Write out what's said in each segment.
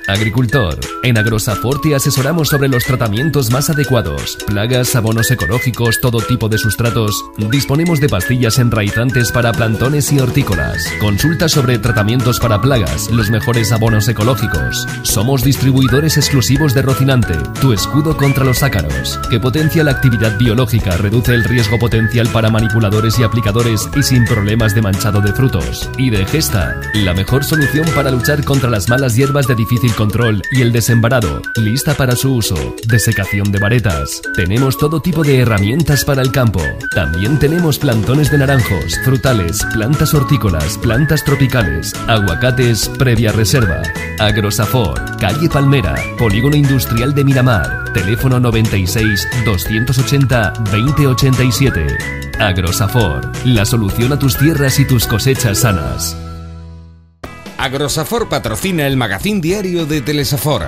Agricultor. En Agrosafor te asesoramos sobre los tratamientos más adecuados. Plagas, abonos ecológicos, todo tipo de sustratos. Disponemos de pastillas enraizantes para plantones y hortícolas. Consulta sobre tratamientos para plagas, los mejores abonos ecológicos. Somos distribuidores exclusivos de Rocinante, tu escudo contra los ácaros, que potencia la actividad biológica, reduce el riesgo potencial para manipuladores y aplicadores y sin problemas de manchado de frutos. Y de Gesta, la mejor solución para luchar contra las malas hierbas de difícil control y el desembarado, lista para su uso. Desecación de varetas. Tenemos todo tipo de herramientas para el campo. También tenemos plantones de naranjos, frutales, plantas hortícolas, plantas tropicales, aguacates previa reserva. Agrosafor, calle Palmera, Polígono Industrial de Miramar, teléfono 96 280 2087. Agrosafor, la solución a tus tierras y tus cosechas sanas. Agrosafor patrocina el magazín diario de Telesafor.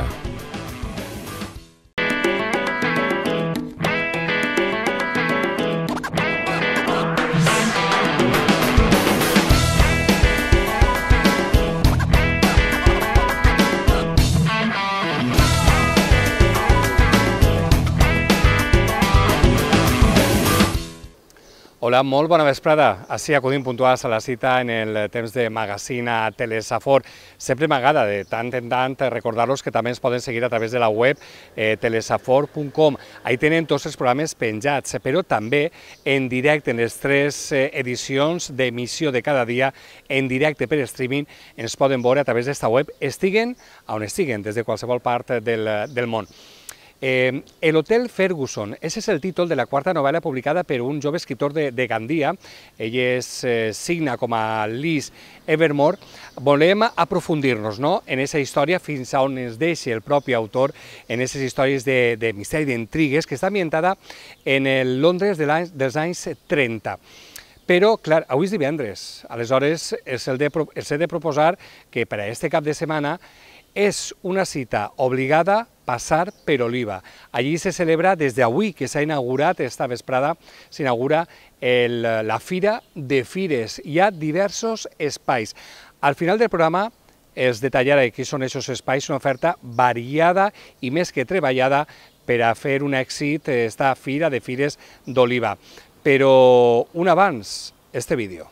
Hola, molt bona vesprada. Així acudim puntuals a la cita en el temps de magazín a Telesafor. Sempre m'agrada de tant en tant recordar-los que també ens poden seguir a través de la web telesafor.com. Ahí tenen tots els programes penjats, però també en directe, en les 3 edicions d'emissió de cada dia, en directe per streaming, ens poden veure a través d'esta web, estiguen on estiguen, des de qualsevol part del món. El Hotel Ferguson, ese es el títol de la quarta novel·la publicada per un jove escriptor de Gandia. Ell signa com a Liz Evermore. Volem aprofundir-nos en aquesta història fins a on ens deixa el propi autor, en aquestes històries de misteri, d'intrigues, que està ambientada en el Londres dels anys 30. Però, clar, avui és divendres, aleshores els he de proposar que per a aquest cap de setmana és una cita obligada passar per Oliva. Allí se celebra des d'avui, que s'ha inaugurat, esta vesprada, s'inaugura la Fira de Fires. Hi ha diversos espais. Al final del programa es detallarà quins són aquests espais, una oferta variada i més que treballada per a fer un èxit esta Fira de Fires d'Oliva. Però un abans, este vídeo.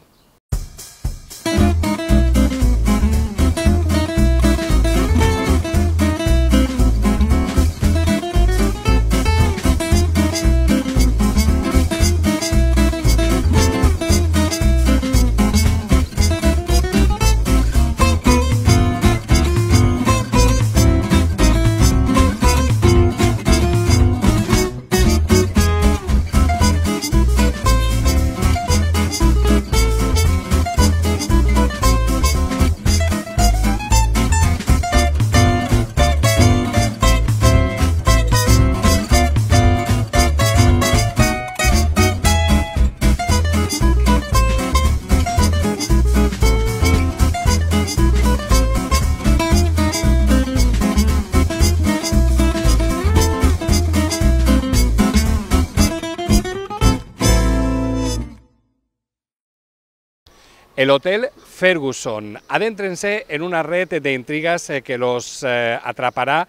El Hotel Ferguson. Adéntrense en una red de intrigas que los atrapará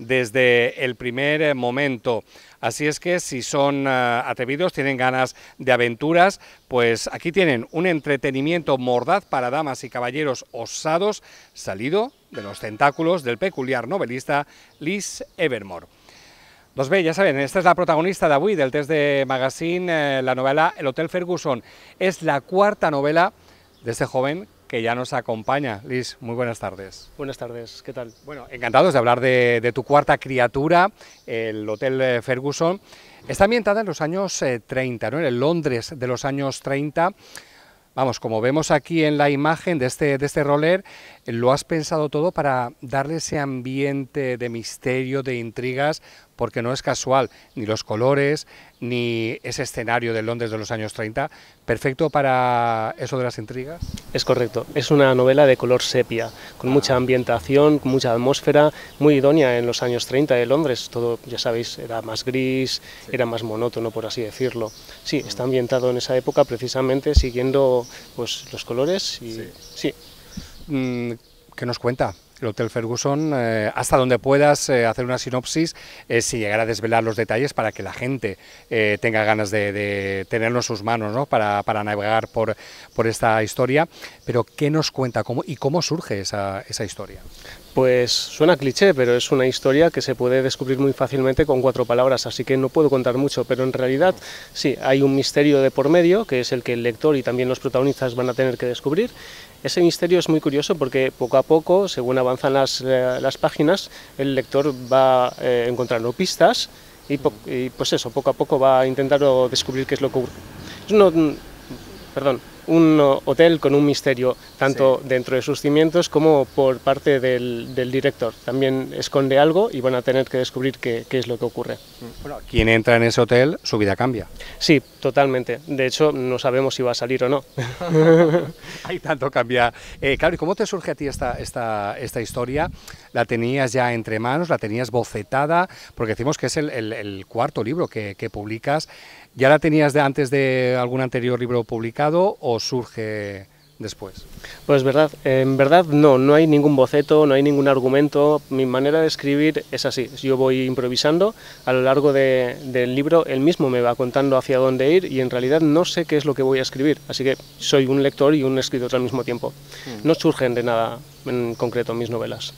desde el primer momento. Así es que si son atrevidos, tienen ganas de aventuras, pues aquí tienen un entretenimiento mordaz para damas y caballeros osados, salido de los tentáculos del peculiar novelista Liz Evermore. Doncs bé, ja saben, esta és la protagonista d'avui del test de magazine, la novel·la El Hotel Ferguson. És la quarta novel·la de este joven que ya nos acompaña. Liz, muy buenas tardes. Buenas tardes, ¿qué tal? Bueno, encantados de hablar de tu cuarta criatura, el Hotel Ferguson. Está ambientada en los años 30, ¿no? En el Londres de los años 30. Vamos, como vemos aquí en la imagen de este roller, lo has pensado todo para darle ese ambiente de misterio, de intrigas, porque no es casual, ni los colores, ni ese escenario de Londres de los años 30, perfecto para eso de las intrigas. Es correcto, es una novela de color sepia, con mucha ambientación, con mucha atmósfera, muy idónea en los años 30 de Londres. Todo, ya sabéis, era más gris, sí, era más monótono, por así decirlo. Sí, está ambientado en esa época precisamente siguiendo pues, los colores y sí. ¿Qué nos cuenta? el Hotel Ferguson, hasta donde puedas hacer una sinopsis, sin llegar a desvelar los detalles para que la gente tenga ganas de tenerlo en sus manos, ¿no? para navegar por esta historia. Pero ¿qué nos cuenta y cómo surge esa historia? Pues suena cliché, pero es una historia que se puede descubrir muy fácilmente con 4 palabras, así que no puedo contar mucho, pero en realidad sí, hay un misterio de por medio, que es el que el lector y también los protagonistas van a tener que descubrir. Ese misterio es muy curioso porque poco a poco, según avanzan las páginas, el lector va encontrando pistas y pues eso, poco a poco va a intentar descubrir qué es lo que ocurre. Es un hotel con un misterio, tanto dentro de sus cimientos como por parte del director. También esconde algo y van a tener que descubrir qué es lo que ocurre. Bueno, quien entra en ese hotel, su vida cambia. Sí, totalmente. De hecho, no sabemos si va a salir o no. Hay tanto cambia. Claro, ¿y cómo te surge a ti esta historia? ¿La tenías ya entre manos? ¿La tenías bocetada? Porque decimos que es el 4.º libro que publicas. ¿Ya la tenías antes de algún anterior libro publicado o surge después? Pues en verdad no hay ningún boceto, no hay ningún argumento. Mi manera de escribir es así, yo voy improvisando a lo largo del libro, él mismo me va contando hacia dónde ir y en realidad no sé qué es lo que voy a escribir, así que soy un lector y un escritor al mismo tiempo. No surgen de nada en concreto mis novelas.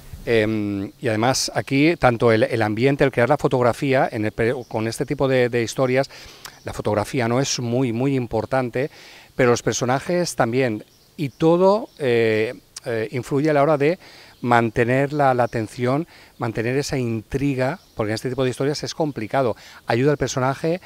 Y además aquí tanto el ambiente, el crear la fotografía, con este tipo de historias, la fotografía no es muy importante, pero los personajes también, y todo influye a la hora de mantener la atención, mantener esa intriga, porque en este tipo de historias es complicado. Ayuda al personaje,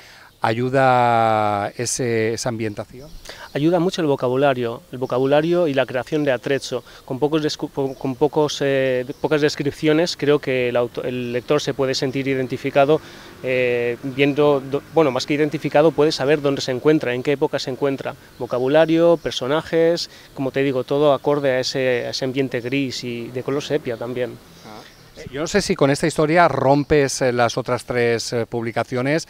ayuda esa ambientación. Ayuda mucho el vocabulario y la creación de atrecho. Con pocas descripciones creo que el lector se puede sentir identificado, viendo, bueno, más que identificado, puede saber dónde se encuentra, en qué época se encuentra. Vocabulario, personajes, como te digo, todo acorde a ese ambiente gris y de color sepia también. Yo no sé si con esta historia rompes las otras 3 publicaciones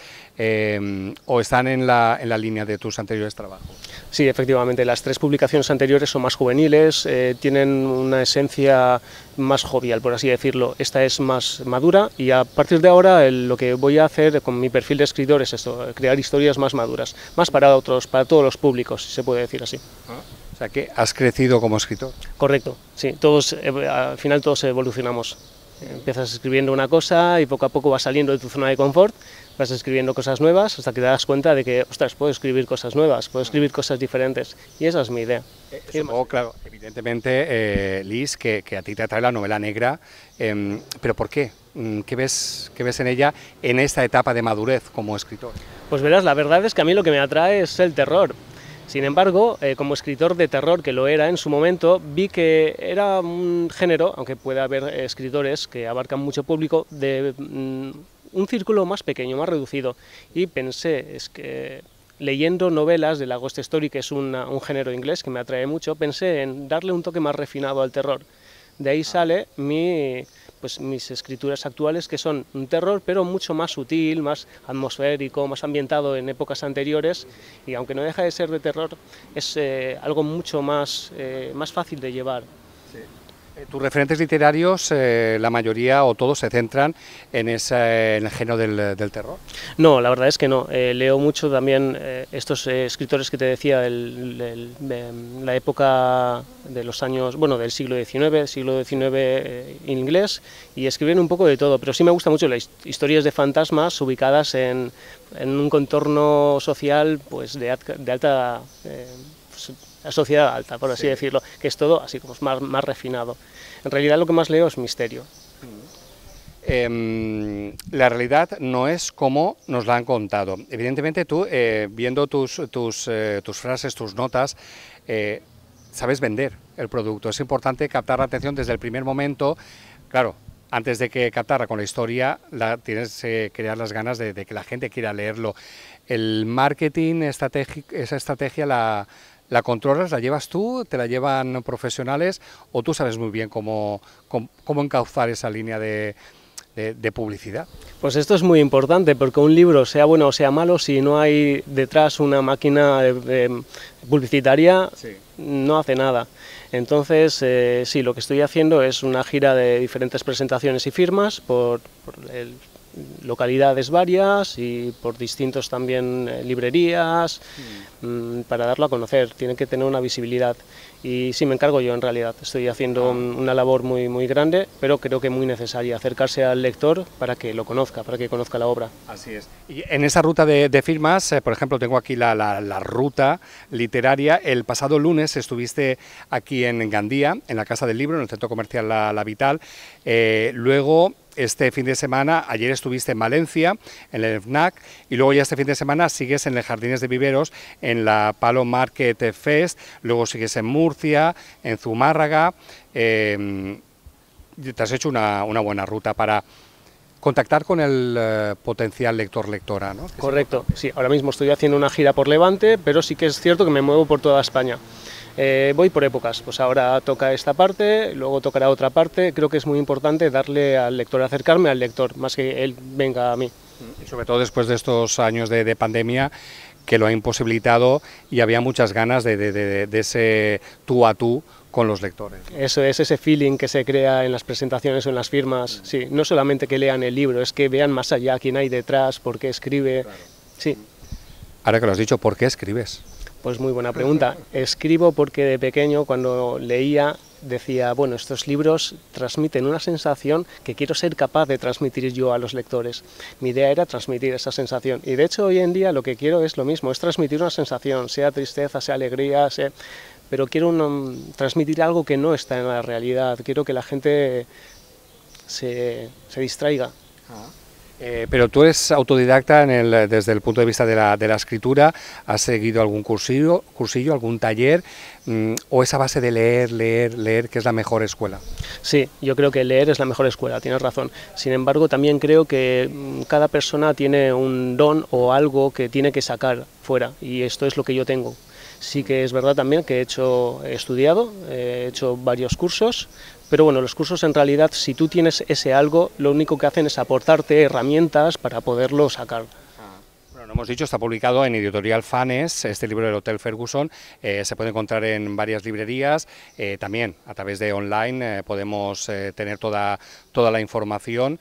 o están en la línea de tus anteriores trabajos. Sí, efectivamente, las 3 publicaciones anteriores son más juveniles, tienen una esencia más jovial, por así decirlo. Esta es más madura y a partir de ahora lo que voy a hacer con mi perfil de escritor es esto, crear historias más maduras, más para todos los públicos, si se puede decir así. O sea que has crecido como escritor. Correcto, sí, al final todos evolucionamos. Empiezas escribiendo una cosa y poco a poco vas saliendo de tu zona de confort, vas escribiendo cosas nuevas hasta que te das cuenta de que, ostras, puedo escribir cosas nuevas, puedo escribir cosas diferentes, y esa es mi idea. Claro, evidentemente, Liz, que a ti te atrae la novela negra, pero ¿por qué? ¿Qué ves en ella en esta etapa de madurez como escritor? Pues verás, la verdad es que a mí lo que me atrae es el terror. Sin embargo, como escritor de terror, que lo era en su momento, vi que era un género, aunque puede haber escritores que abarcan mucho público, de un círculo más pequeño, más reducido. Y pensé, es que leyendo novelas de la Ghost Story, que es un género inglés que me atrae mucho, pensé en darle un toque más refinado al terror. De ahí sale mis escrituras actuales, que son un terror, pero mucho más sutil, más atmosférico, más ambientado en épocas anteriores, y aunque no deja de ser de terror, es algo mucho más fácil de llevar. Sí. Tus referentes literarios, la mayoría o todos se centran en el género del terror. No, la verdad es que no. Leo mucho también estos escritores que te decía de la época de los años, bueno, del siglo XIX en inglés, y escriben un poco de todo, pero sí me gusta mucho las historias de fantasmas ubicadas en un contorno social pues de alta... la sociedad alta, por así decirlo, que es todo así como más refinado. En realidad lo que más leo es misterio. La realidad no es como nos la han contado. Evidentemente tú, viendo tus frases, tus notas, sabes vender el producto. Es importante captar la atención desde el primer momento. Claro, antes de que captarla con la historia, tienes que crear las ganas de que la gente quiera leerlo. El marketing, esa estrategia ¿la controlas, la llevas tú, te la llevan profesionales o tú sabes muy bien cómo encauzar esa línea de publicidad? Pues esto es muy importante porque un libro, sea bueno o sea malo, si no hay detrás una máquina publicitaria, no hace nada. Entonces, sí, lo que estoy haciendo es una gira de diferentes presentaciones y firmas por localidades varias y por distintos también librerías, para darlo a conocer. Tiene que tener una visibilidad. Y sí, me encargo yo en realidad. Estoy haciendo una labor muy grande, pero creo que muy necesaria, acercarse al lector para que lo conozca, para que conozca la obra. Así es. Y en esa ruta de firmas, por ejemplo, tengo aquí la ruta literaria. El pasado lunes estuviste aquí en Gandía, en la Casa del Libro, en el Centro Comercial La Vital. Luego, este fin de semana, ayer estuviste en Valencia, en el FNAC, y luego ya este fin de semana sigues en el Jardines de Viveros, en la Palo Market Fest, luego sigues en Murcia, en Zumárraga. Te has hecho una buena ruta para contactar con el potencial lector-lectora, ¿no? Correcto, sí, ahora mismo estoy haciendo una gira por Levante, pero sí que es cierto que me muevo por toda España. Voy por épocas, pues ahora toca esta parte, luego tocará otra parte. Creo que es muy importante darle al lector, acercarme al lector, más que él venga a mí. Y sobre todo después de estos años de pandemia, que lo ha imposibilitado, y había muchas ganas de ese tú a tú con los lectores. Eso es, ese feeling que se crea en las presentaciones o en las firmas. Sí, no solamente que lean el libro, es que vean más allá quién hay detrás, por qué escribe. Claro. Sí. Ahora que lo has dicho, ¿por qué escribes? Pues muy buena pregunta. Escribo porque de pequeño, cuando leía, decía, bueno, estos libros transmiten una sensación que quiero ser capaz de transmitir yo a los lectores. Mi idea era transmitir esa sensación, y de hecho hoy en día lo que quiero es lo mismo, es transmitir una sensación, sea tristeza, sea alegría, pero quiero transmitir algo que no está en la realidad. Quiero que la gente se distraiga. Pero tú eres autodidacta desde el punto de vista de la escritura. ¿Has seguido algún cursillo, algún taller, o esa base de leer, que es la mejor escuela? Sí, yo creo que leer es la mejor escuela, tienes razón. Sin embargo, también creo que cada persona tiene un don o algo que tiene que sacar fuera, y esto es lo que yo tengo. Sí que es verdad también que he estudiado, he hecho varios cursos, pero bueno, los cursos en realidad, si tú tienes ese algo, lo único que hacen es aportarte herramientas para poderlo sacar. Bueno, lo hemos dicho, está publicado en Editorial Fanes, este libro del Hotel Ferguson. Se puede encontrar en varias librerías, también a través de online podemos tener toda la información.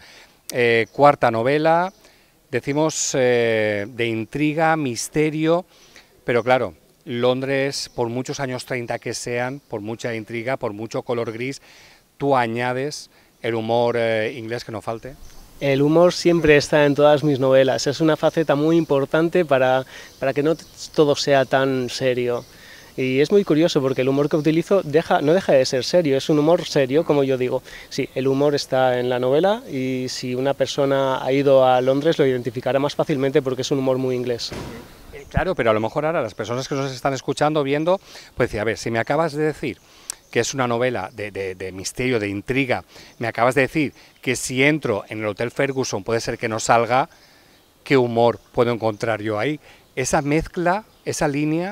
Cuarta novela, decimos de intriga, misterio, pero claro, Londres, por muchos años 30 que sean, por mucha intriga, por mucho color gris, tú añades el humor inglés que no falte. El humor siempre está en todas mis novelas, es una faceta muy importante para que no todo sea tan serio. Y es muy curioso porque el humor que utilizo no deja de ser serio, es un humor serio, como yo digo. Sí, el humor está en la novela, y si una persona ha ido a Londres lo identificará más fácilmente porque es un humor muy inglés. Claro, pero a lo mejor ahora las personas que nos están escuchando, viendo, pues decir, a ver, si me acabas de decir que es una novela de misterio, de intriga, me acabas de decir que si entro en el Hotel Ferguson puede ser que no salga, ¿qué humor puedo encontrar yo ahí? Esa mezcla, esa línea,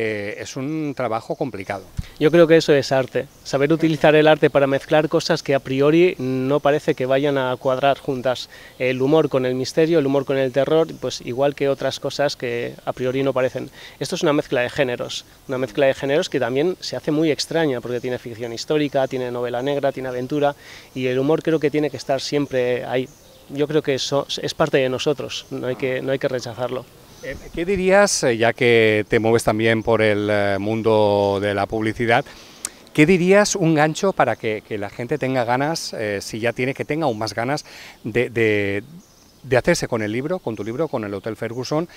es un trabajo complicado. Yo creo que eso es arte, saber utilizar el arte para mezclar cosas que a priori no parece que vayan a cuadrar juntas. El humor con el misterio, el humor con el terror, pues igual que otras cosas que a priori no parecen. Esto es una mezcla de géneros que también se hace muy extraña, porque tiene ficción histórica, tiene novela negra, tiene aventura, y el humor creo que tiene que estar siempre ahí. Yo creo que eso es parte de nosotros, no hay que rechazarlo. ¿Qué dirías, ya que te mueves también por el mundo de la publicidad, qué dirías un gancho para que la gente tenga ganas, si ya tiene, que tenga aún más ganas de hacerse con el libro, con tu libro, con el Hotel Ferguson,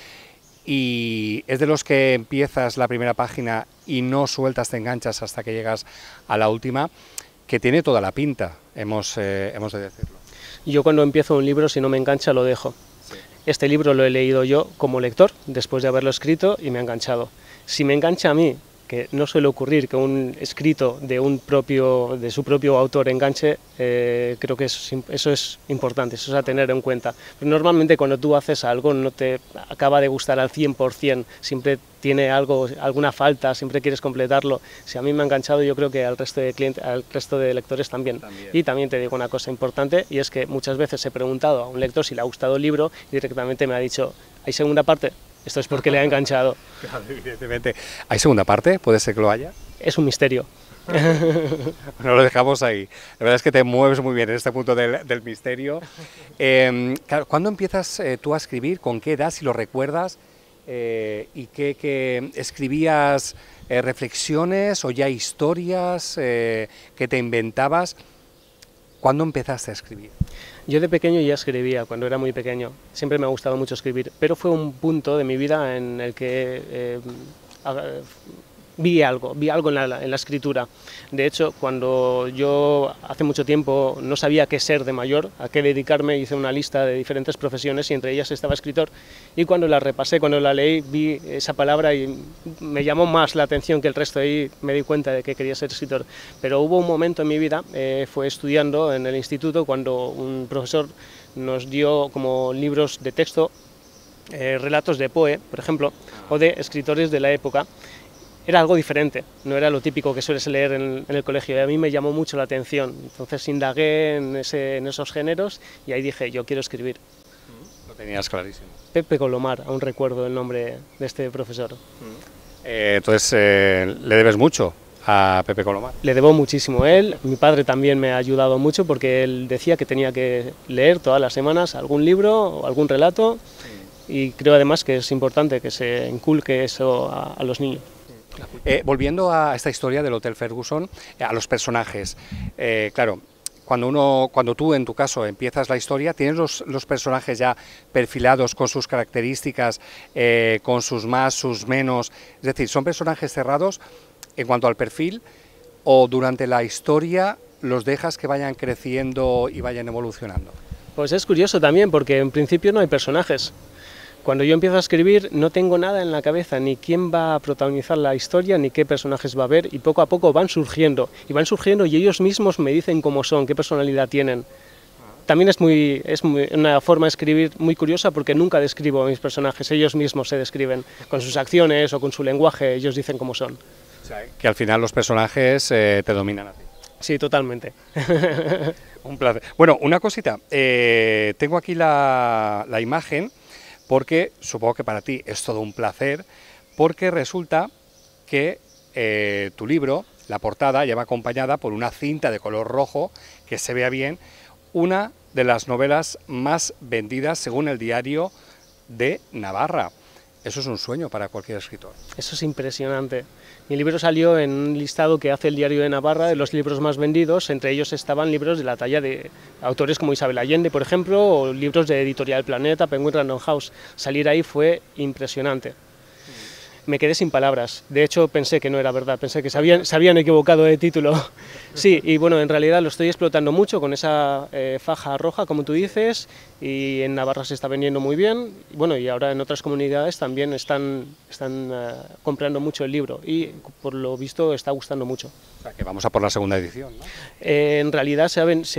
y es de los que empiezas la primera página y no sueltas, te enganchas hasta que llegas a la última, que tiene toda la pinta, hemos de decirlo? Yo cuando empiezo un libro, si no me engancha, lo dejo. Este libro lo he leído yo como lector, después de haberlo escrito, y me ha enganchado. Si me engancha a mí, que no suele ocurrir que un escrito de su propio autor enganche, creo que eso es importante, eso es a tener en cuenta. Pero normalmente cuando tú haces algo no te acaba de gustar al 100%, siempre tiene alguna falta, siempre quieres completarlo. Si a mí me ha enganchado, yo creo que al resto de clientes, al resto de lectores también. Y también te digo una cosa importante, y es que muchas veces he preguntado a un lector si le ha gustado el libro y directamente me ha dicho, ¿hay segunda parte? Esto es porque le ha enganchado. Claro, evidentemente. ¿Hay segunda parte? ¿Puede ser que lo haya? Es un misterio. No lo dejamos ahí. La verdad es que te mueves muy bien en este punto del misterio. Claro, ¿cuándo empiezas tú a escribir? ¿Con qué edad, si lo recuerdas? ¿Y qué escribías reflexiones o ya historias que te inventabas? ¿Cuándo empezaste a escribir? Yo de pequeño ya escribía, cuando era muy pequeño. Siempre me ha gustado mucho escribir, pero fue un punto de mi vida en el que vi algo en la escritura. De hecho, cuando yo hace mucho tiempo no sabía qué ser de mayor, a qué dedicarme, hice una lista de diferentes profesiones y entre ellas estaba escritor. Y cuando la repasé, cuando la leí, vi esa palabra y me llamó más la atención que el resto, y me di cuenta de que quería ser escritor. Pero hubo un momento en mi vida, fue estudiando en el instituto, cuando un profesor nos dio como libros de texto, relatos de Poe, por ejemplo, o de escritores de la época. Era algo diferente, no era lo típico que sueles leer en el colegio, y a mí me llamó mucho la atención. Entonces indagué en esos géneros y ahí dije, yo quiero escribir. Lo tenías clarísimo. Pepe Colomar, aún recuerdo el nombre de este profesor. Entonces, ¿le debes mucho a Pepe Colomar? Le debo muchísimo a él. Mi padre también me ha ayudado mucho, porque él decía que tenía que leer todas las semanas algún libro o algún relato, y creo además que es importante que se inculque eso a los niños. Volviendo a esta historia del Hotel Ferguson, a los personajes, claro, cuando tú en tu caso empiezas la historia, tienes los personajes ya perfilados con sus características, con sus más, sus menos, es decir, ¿son personajes cerrados en cuanto al perfil o durante la historia los dejas que vayan creciendo y vayan evolucionando? Pues es curioso también, porque en principio no hay personajes. Cuando yo empiezo a escribir no tengo nada en la cabeza, ni quién va a protagonizar la historia, ni qué personajes va a haber, y poco a poco van surgiendo y ellos mismos me dicen cómo son, qué personalidad tienen. También es una forma de escribir muy curiosa, porque nunca describo a mis personajes, ellos mismos se describen con sus acciones o con su lenguaje, ellos dicen cómo son. O sea, que al final los personajes te dominan a ti. Sí, totalmente. Un placer. Bueno, una cosita, tengo aquí la imagen, porque supongo que para ti es todo un placer, porque resulta que tu libro, la portada, lleva acompañada por una cinta de color rojo, que se vea bien, una de las novelas más vendidas según el Diario de Navarra. Eso es un sueño para cualquier escritor. Eso es impresionante. Mi libro salió en un listado que hace el Diario de Navarra de los libros más vendidos. Entre ellos estaban libros de la talla de autores como Isabel Allende, por ejemplo, o libros de Editorial Planeta, Penguin Random House. Salir ahí fue impresionante. Me quedé sin palabras. De hecho, pensé que no era verdad, pensé que se habían equivocado de título. Sí, y bueno, en realidad lo estoy explotando mucho con esa faja roja, como tú dices, y en Navarra se está vendiendo muy bien. Y bueno, y ahora en otras comunidades también están comprando mucho el libro, y por lo visto está gustando mucho. O sea, que vamos a por la segunda edición, ¿no? En realidad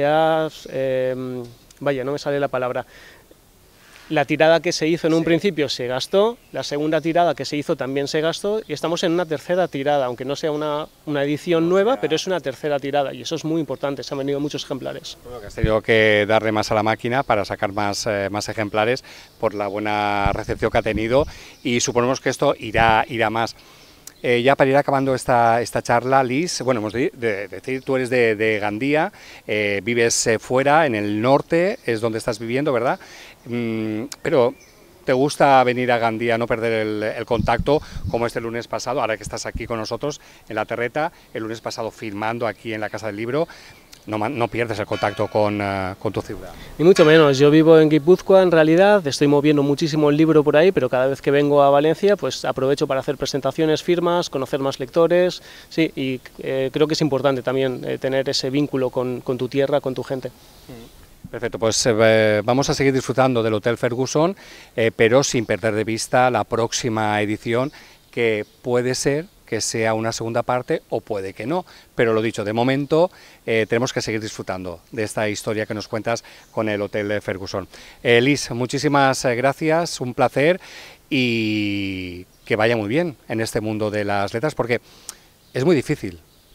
vaya, no me sale la palabra. La tirada que se hizo en un principio se gastó, la segunda tirada que se hizo también se gastó, y estamos en una tercera tirada, aunque no sea una edición nueva, pero es una tercera tirada, y eso es muy importante, se han vendido muchos ejemplares. Bueno, que has tenido que darle más a la máquina para sacar más ejemplares por la buena recepción que ha tenido, y suponemos que esto irá más. Ya para ir acabando esta charla, Liz, bueno, hemos de decir, tú eres de Gandía, vives fuera, en el norte, es donde estás viviendo, ¿verdad? Pero te gusta venir a Gandía, no perder el contacto, como este lunes pasado, ahora que estás aquí con nosotros en La Terreta, el lunes pasado firmando aquí en la Casa del Libro. No pierdes el contacto con tu ciudad. Ni mucho menos, yo vivo en Guipúzcoa en realidad, estoy moviendo muchísimo el libro por ahí, pero cada vez que vengo a Valencia pues aprovecho para hacer presentaciones, firmas, conocer más lectores, sí, y creo que es importante también tener ese vínculo con tu tierra, con tu gente. Perfecto, pues vamos a seguir disfrutando del Hotel Ferguson, pero sin perder de vista la próxima edición, que puede ser que sea una segunda parte o puede que no, pero lo dicho, de momento tenemos que seguir disfrutando de esta historia que nos cuentas con el Hotel Ferguson. Liz, muchísimas gracias, un placer, y que vaya muy bien en este mundo de las letras, porque es muy difícil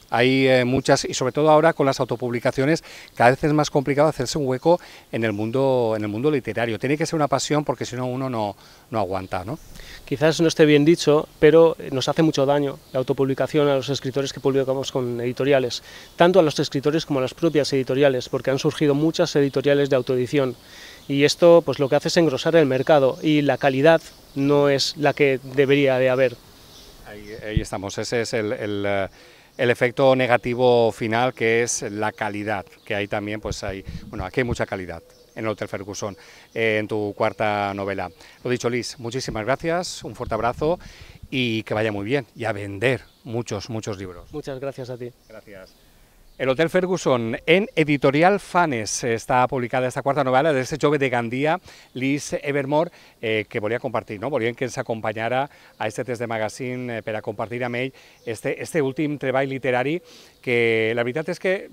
Hay muchas, y sobre todo ahora con las autopublicaciones, cada vez es más complicado hacerse un hueco en el mundo literario. Tiene que ser una pasión, porque si no uno no aguanta, ¿no? Quizás no esté bien dicho, pero nos hace mucho daño la autopublicación a los escritores que publicamos con editoriales, tanto a los escritores como a las propias editoriales, porque han surgido muchas editoriales de autoedición, y esto pues lo que hace es engrosar el mercado, y la calidad no es la que debería de haber. Ahí estamos, ese es el efecto negativo final, que es la calidad, que hay también, pues aquí hay mucha calidad en el Hotel Ferguson, en tu cuarta novela. Lo dicho, Liz, muchísimas gracias, un fuerte abrazo y que vaya muy bien, y a vender muchos libros. Muchas gracias a ti. Gracias. El Hotel Ferguson, en Editorial Fanes, està publicada esta quarta novel·la d'aquest jove de Gandia, Liz Evermore, que volia compartir, no? Volíem que ens acompanyara a este test de magazine per a compartir amb ell este últim treball literari, que la veritat és que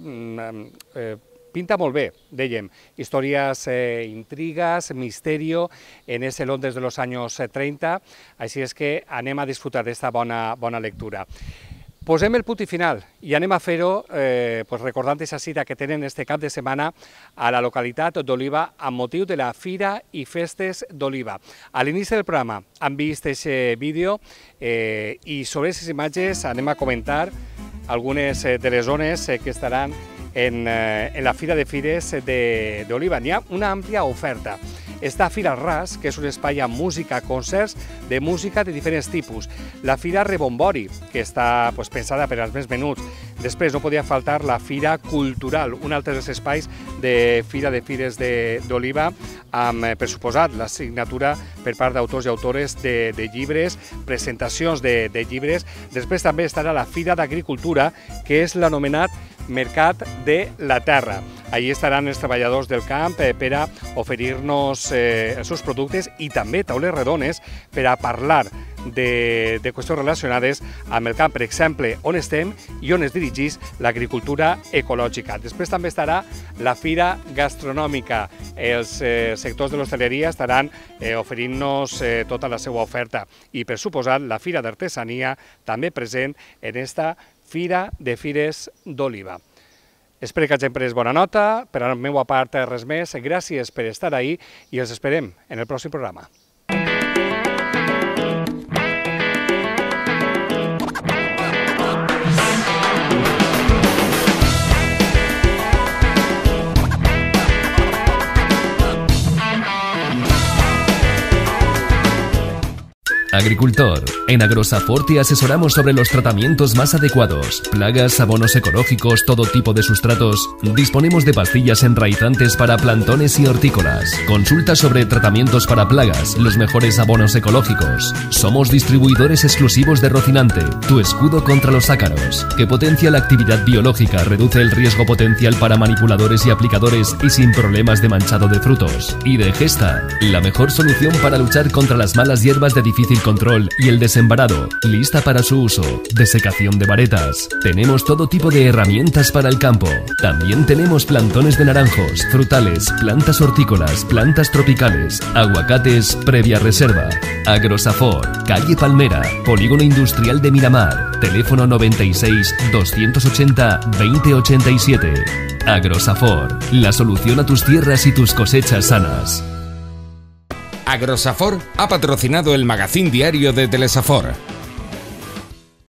pinta molt bé, dèiem, històries, intrigues, misterio, en ese Londres de los años 30, així és que anem a disfrutar d'esta bona lectura. Posem el punt i final i anem a fer-ho recordant aquesta cita que tenen este cap de setmana a la localitat d'Oliva amb motiu de la Fira i Festes d'Oliva. A l'inici del programa han vist aquest vídeo i sobre aquestes imatges anem a comentar algunes de les zones que estaran en la Fira de Fires d'Oliva. N'hi ha una àmplia oferta. Està Fira Ras, que és un espai amb música, concerts de música de diferents tipus. La Fira Rebombori, que està pensada per als més menuts. Després no podia faltar la Fira Cultural, un altre dels espais de Fira de Fires d'Oliva, amb, per suposat, la signatura per part d'autors i autores de llibres, presentacions de llibres. Després també estarà la Fira d'Agricultura, que és l'anomenat Mercat de la Terra. Allí estaran els treballadors del camp per a oferir-nos els seus productes i també taules redones per a parlar de qüestions relacionades amb el camp, per exemple, on estem i on es dirigeix l'agricultura ecològica. Després també estarà la Fira Gastronòmica. Els sectors de l'hostaleria estaran oferint-nos tota la seva oferta i, per suposat, la Fira d'Artesania també present en esta Fira de Fires d'Oliva. Espero que hagin pres bona nota. Per a la meva part, res més. Gràcies per estar ahí i els esperem en el pròxim programa. Agricultor. En Agrosafort te asesoramos sobre los tratamientos más adecuados. Plagas, abonos ecológicos, todo tipo de sustratos. Disponemos de pastillas enraizantes para plantones y hortícolas. Consulta sobre tratamientos para plagas, los mejores abonos ecológicos. Somos distribuidores exclusivos de Rocinante, tu escudo contra los ácaros, que potencia la actividad biológica, reduce el riesgo potencial para manipuladores y aplicadores y sin problemas de manchado de frutos. Y de Gesta, la mejor solución para luchar contra las malas hierbas de difícil control y el desembarado, lista para su uso. Desecación de varetas. Tenemos todo tipo de herramientas para el campo. También tenemos plantones de naranjos, frutales, plantas hortícolas, plantas tropicales, aguacates previa reserva. Agrosafort, calle Palmera, Polígono Industrial de Miramar. Teléfono 96 280 2087. Agrosafort, la solución a tus tierras y tus cosechas sanas. Agrosafort ha patrocinado el magazín diario de Telesafor.